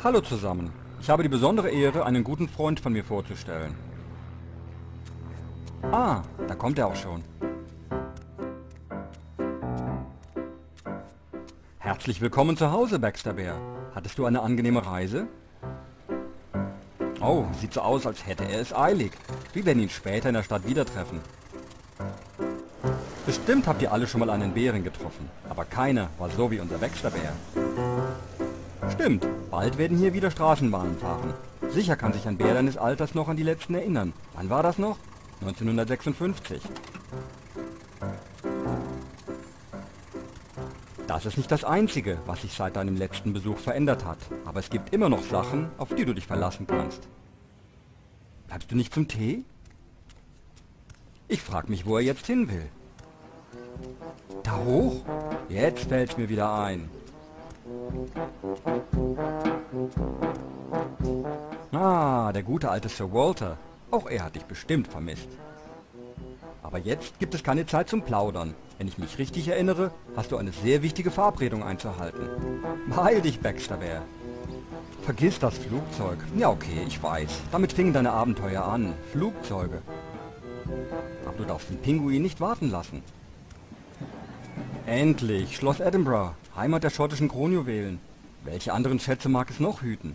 Hallo zusammen. Ich habe die besondere Ehre, einen guten Freund von mir vorzustellen. Ah, da kommt er auch schon. Herzlich willkommen zu Hause, Baxter Bear. Hattest du eine angenehme Reise? Oh, sieht so aus, als hätte er es eilig. Wir werden ihn später in der Stadt wieder treffen. Bestimmt habt ihr alle schon mal einen Bären getroffen, aber keiner war so wie unser Baxter Bear. Stimmt, bald werden hier wieder Straßenbahnen fahren. Sicher kann sich ein Bär deines Alters noch an die letzten erinnern. Wann war das noch? 1956. Das ist nicht das Einzige, was sich seit deinem letzten Besuch verändert hat. Aber es gibt immer noch Sachen, auf die du dich verlassen kannst. Bleibst du nicht zum Tee? Ich frag mich, wo er jetzt hin will. Da hoch? Jetzt fällt's mir wieder ein. Ah, der gute alte Sir Walter. Auch er hat dich bestimmt vermisst. Aber jetzt gibt es keine Zeit zum Plaudern. Wenn ich mich richtig erinnere, hast du eine sehr wichtige Verabredung einzuhalten. Beeil dich, Baxter Bear. Vergiss das Flugzeug. Ja, okay, ich weiß. Damit fingen deine Abenteuer an. Flugzeuge. Aber du darfst den Pinguin nicht warten lassen. Endlich, Schloss Edinburgh, Heimat der schottischen Kronjuwelen. Welche anderen Schätze mag es noch hüten?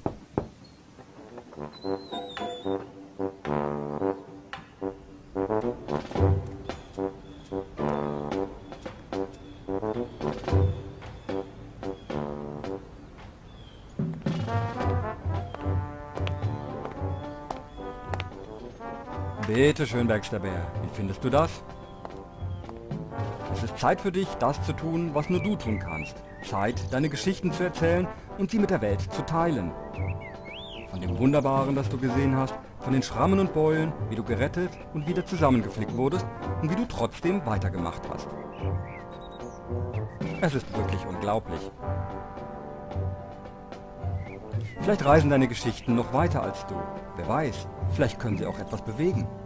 Bitte schön, Baxter Bear. Wie findest du das? Es ist Zeit für dich, das zu tun, was nur du tun kannst. Zeit, deine Geschichten zu erzählen und sie mit der Welt zu teilen. Von dem Wunderbaren, das du gesehen hast, von den Schrammen und Beulen, wie du gerettet und wieder zusammengeflickt wurdest und wie du trotzdem weitergemacht hast. Es ist wirklich unglaublich. Vielleicht reisen deine Geschichten noch weiter als du. Wer weiß, vielleicht können sie auch etwas bewegen.